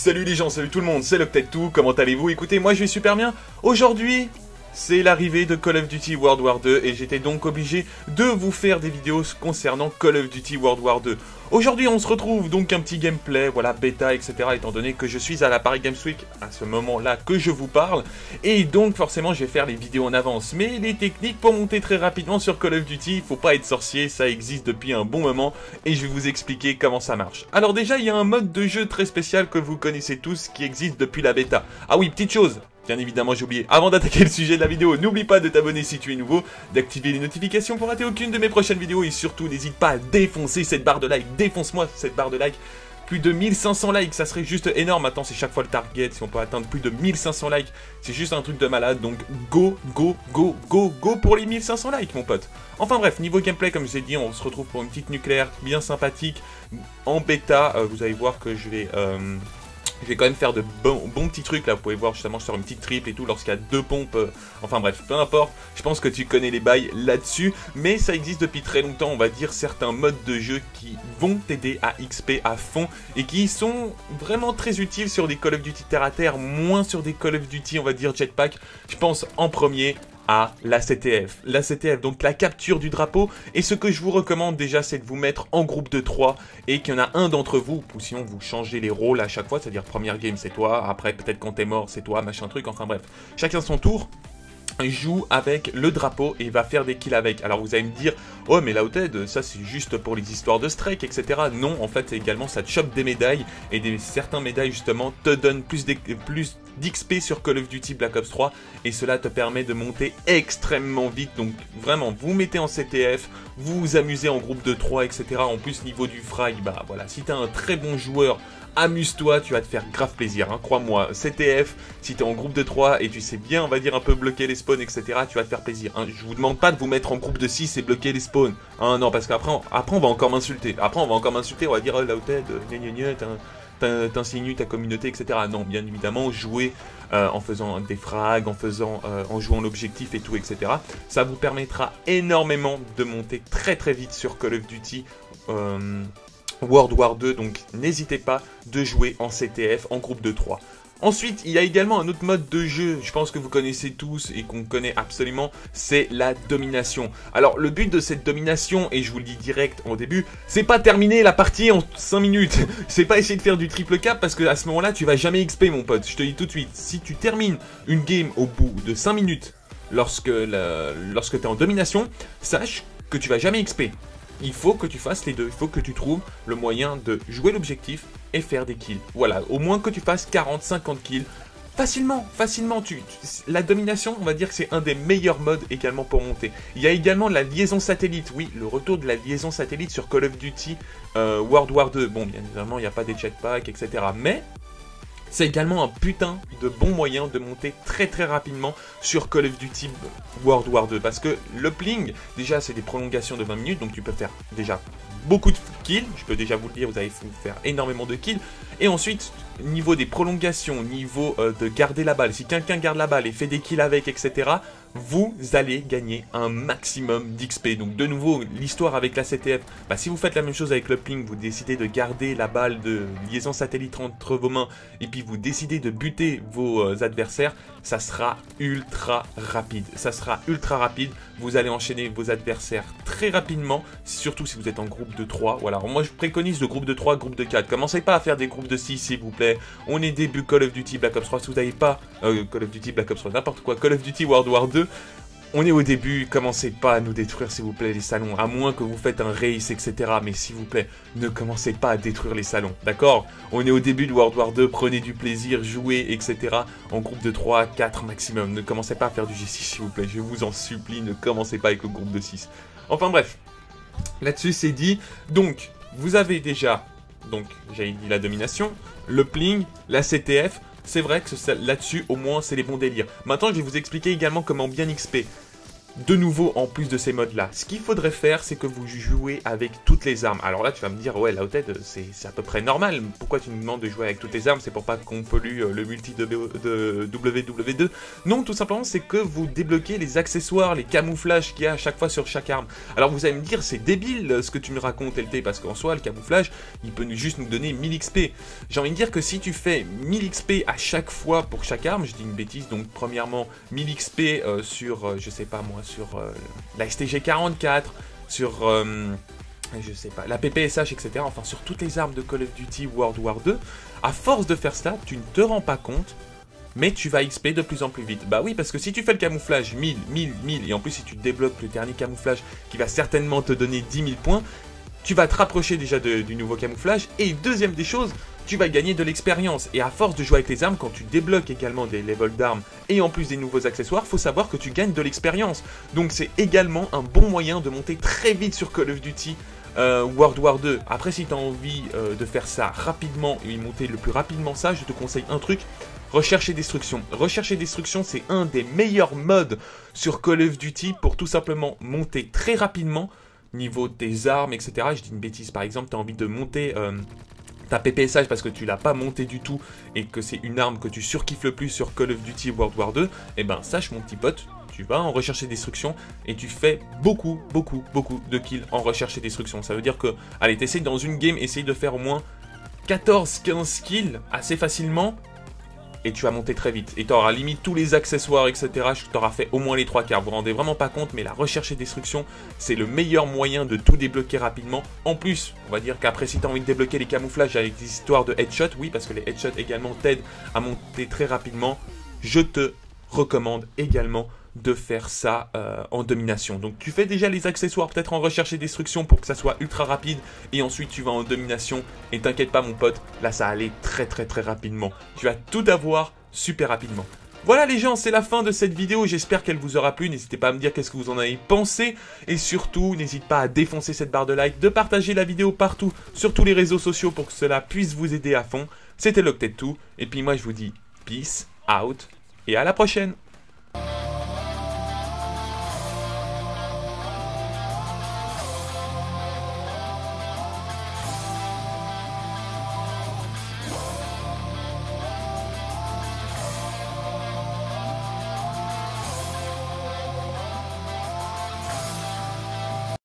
Salut les gens, salut tout le monde, c'est Loctite2, comment allez-vous? Écoutez, moi je vais super bien. Aujourd'hui, c'est l'arrivée de Call of Duty World War 2 et j'étais donc obligé de vous faire des vidéos concernant Call of Duty World War 2. Aujourd'hui, on se retrouve donc un petit gameplay, voilà, bêta, etc. étant donné que je suis à la Paris Games Week à ce moment-là que je vous parle. Et donc, forcément, je vais faire les vidéos en avance. Mais les techniques pour monter très rapidement sur Call of Duty, il faut pas être sorcier, ça existe depuis un bon moment. Et je vais vous expliquer comment ça marche. Alors déjà, il y a un mode de jeu très spécial que vous connaissez tous qui existe depuis la bêta. Ah oui, petite chose. Bien évidemment, j'ai oublié. Avant d'attaquer le sujet de la vidéo, n'oublie pas de t'abonner si tu es nouveau, d'activer les notifications pour rater aucune de mes prochaines vidéos et surtout, n'hésite pas à défoncer cette barre de like. Défonce-moi cette barre de like. Plus de 1500 likes, ça serait juste énorme. Attends, c'est chaque fois le target. Si on peut atteindre plus de 1500 likes, c'est juste un truc de malade. Donc, go pour les 1500 likes, mon pote. Enfin bref, niveau gameplay, comme je vous ai dit, on se retrouve pour une petite nucléaire bien sympathique en bêta. Vous allez voir que je vais quand même faire de bons petits trucs là, vous pouvez voir justement je sors une petite triple et tout lorsqu'il y a deux pompes, enfin bref, peu importe, je pense que tu connais les bails là-dessus, mais ça existe depuis très longtemps, on va dire, certains modes de jeu qui vont t'aider à XP à fond et qui sont vraiment très utiles sur des Call of Duty terre à terre, moins sur des Call of Duty on va dire jetpack. Je pense en premier à la CTF. La CTF, donc la capture du drapeau. Et ce que je vous recommande déjà, c'est de vous mettre en groupe de 3 et qu'il y en a un d'entre vous, ou sinon vous changez les rôles à chaque fois, c'est-à-dire première game c'est toi, après peut-être quand t'es mort c'est toi, machin truc, enfin bref. Chacun son tour joue avec le drapeau et va faire des kills avec. Alors vous allez me dire, oh mais Loctite, ça c'est juste pour les histoires de strike, etc. Non, en fait également ça te chope des médailles et certains médailles justement te donnent plus d'XP sur Call of Duty Black Ops 3 et cela te permet de monter extrêmement vite. Donc vraiment, vous mettez en CTF, vous vous amusez en groupe de 3, etc. En plus niveau du frag, bah voilà, si t'es un très bon joueur, amuse-toi, tu vas te faire grave plaisir, hein, crois-moi. CTF, si t'es en groupe de 3 et tu sais bien, on va dire, un peu bloquer les spawns, etc., tu vas te faire plaisir. Hein. Je vous demande pas de vous mettre en groupe de 6 et bloquer les spawns. Hein, non, parce qu'après, on va encore m'insulter. Après, on va dire, oh, Loctite, t'insinues ta communauté, etc. Non, bien évidemment, jouer en faisant des frags, en jouant l'objectif et tout, etc. Ça vous permettra énormément de monter très très vite sur Call of Duty World War 2, donc n'hésitez pas de jouer en CTF, en groupe de 3. Ensuite, il y a également un autre mode de jeu, je pense que vous connaissez tous et qu'on connaît absolument, c'est la domination. Alors, le but de cette domination, et je vous le dis direct au début, c'est pas terminer la partie en 5 minutes. C'est pas essayer de faire du triple cap parce que à ce moment-là, tu vas jamais XP, mon pote. Je te dis tout de suite, si tu termines une game au bout de 5 minutes lorsque tu es en domination, sache que tu vas jamais XP. Il faut que tu fasses les deux, il faut que tu trouves le moyen de jouer l'objectif et faire des kills. Voilà, au moins que tu fasses 40-50 kills. Facilement. La domination, on va dire que c'est un des meilleurs modes également pour monter. Il y a également la liaison satellite. Oui, le retour de la liaison satellite sur Call of Duty World War 2. Bon, bien évidemment, il n'y a pas des jetpacks, etc. Mais c'est également un putain de bon moyen de monter très très rapidement sur Call of Duty World War 2. Parce que le pling, déjà c'est des prolongations de 20 minutes, donc tu peux faire déjà beaucoup de kills. Je peux déjà vous le dire, vous allez faire énormément de kills. Et ensuite, niveau des prolongations, niveau de garder la balle, si quelqu'un garde la balle et fait des kills avec, etc., vous allez gagner un maximum d'XP. Donc de nouveau, l'histoire avec la CTF, bah, si vous faites la même chose avec le ping, vous décidez de garder la balle de liaison satellite entre vos mains et puis vous décidez de buter vos adversaires, ça sera ultra rapide. Vous allez enchaîner vos adversaires très rapidement, surtout si vous êtes en groupe de 3. Voilà, moi je préconise le groupe de 3, groupe de 4. Commencez pas à faire des groupes de 6 s'il vous plaît. On est début Call of Duty Black Ops 3, si vous n'avez pas Call of Duty Black Ops 3, n'importe quoi, Call of Duty World War 2, on est au début, commencez pas à nous détruire s'il vous plaît les salons, à moins que vous faites un race, etc. Mais s'il vous plaît, ne commencez pas à détruire les salons, d'accord? On est au début de World War 2, prenez du plaisir, jouez, etc. En groupe de 3, 4 maximum. Ne commencez pas à faire du G6 s'il vous plaît, je vous en supplie, ne commencez pas avec le groupe de 6. Enfin bref, là-dessus c'est dit. Donc, vous avez déjà, donc j'avais dit la domination, le pling, la CTF. C'est vrai que là-dessus, au moins, c'est les bons délires. Maintenant, je vais vous expliquer également comment bien XP. de nouveau, en plus de ces modes-là, ce qu'il faudrait faire, c'est que vous jouez avec toutes les armes. Alors là, tu vas me dire, ouais, Laoted, c'est à peu près normal. Pourquoi tu nous demandes de jouer avec toutes les armes? C'est pour pas qu'on pollue le multi de WW2. Non, tout simplement, c'est que vous débloquez les accessoires, les camouflages qu'il y a à chaque fois sur chaque arme. Alors vous allez me dire, c'est débile ce que tu me racontes, LT, parce qu'en soi, le camouflage, il peut juste nous donner 1000 XP. J'ai envie de dire que si tu fais 1000 XP à chaque fois pour chaque arme, je dis une bêtise, donc premièrement, 1000 XP sur, je sais pas moi, sur la STG-44, sur, je sais pas, la PPSH, etc. Enfin, sur toutes les armes de Call of Duty World War 2, à force de faire cela, tu ne te rends pas compte, mais tu vas XP de plus en plus vite. Bah oui, parce que si tu fais le camouflage 1000, 1000, 1000, et en plus si tu débloques le dernier camouflage qui va certainement te donner 10 000 points, tu vas te rapprocher déjà du nouveau camouflage, et deuxième des choses, tu vas gagner de l'expérience. Et à force de jouer avec les armes, quand tu débloques également des levels d'armes et en plus des nouveaux accessoires, faut savoir que tu gagnes de l'expérience. Donc c'est également un bon moyen de monter très vite sur Call of Duty World War 2. Après, si tu as envie de faire ça rapidement et monter le plus rapidement ça, je te conseille un truc. Recherche et destruction. Recherche et destruction, c'est un des meilleurs modes sur Call of Duty pour tout simplement monter très rapidement niveau de tes armes, etc. Je dis une bêtise, par exemple, tu as envie de monter ta PPSH parce que tu l'as pas monté du tout et que c'est une arme que tu surkiffes le plus sur Call of Duty World War 2, eh ben sache mon petit pote, tu vas en recherche et destruction et tu fais beaucoup de kills en recherche et destruction. Ça veut dire que, allez, t'essayes dans une game, essaye de faire au moins 14-15 kills assez facilement et tu vas monter très vite. Et tu auras limite tous les accessoires, etc. Tu auras fait au moins les 3 quarts. Vous vous rendez vraiment pas compte, mais la recherche et destruction, c'est le meilleur moyen de tout débloquer rapidement. En plus, on va dire qu'après, si tu as envie de débloquer les camouflages avec des histoires de headshot, oui, parce que les headshots également t'aident à monter très rapidement, je te recommande également de faire ça en domination. Donc tu fais déjà les accessoires peut-être en recherche et destruction pour que ça soit ultra rapide et ensuite tu vas en domination et t'inquiète pas mon pote, là ça allait très rapidement. Tu vas tout avoir super rapidement. Voilà les gens, c'est la fin de cette vidéo, j'espère qu'elle vous aura plu, n'hésitez pas à me dire qu'est-ce que vous en avez pensé, et surtout, n'hésitez pas à défoncer cette barre de like, de partager la vidéo partout, sur tous les réseaux sociaux pour que cela puisse vous aider à fond. C'était Locted2, et puis moi je vous dis peace out, et à la prochaine.